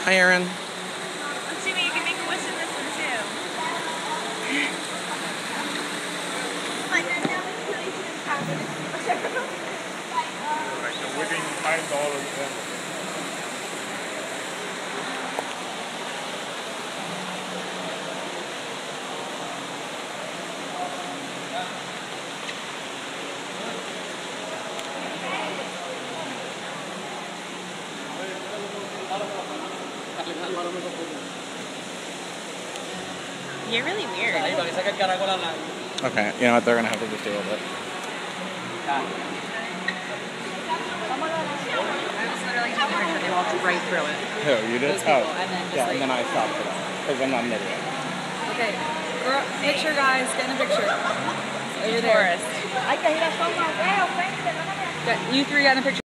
Hi, Aaron. Assuming you can make a wish in this one too. Like the living $5 bill. You're really weird. Okay, you know what? They're gonna have to just deal with it. I was literally telling her they walked right through it. Who, you did? Those people, and then just yeah, like... and then I stopped for them, because I'm not an idiot. Okay, girl, picture guys, get in a picture. Over there. Tourist. You three got in a picture.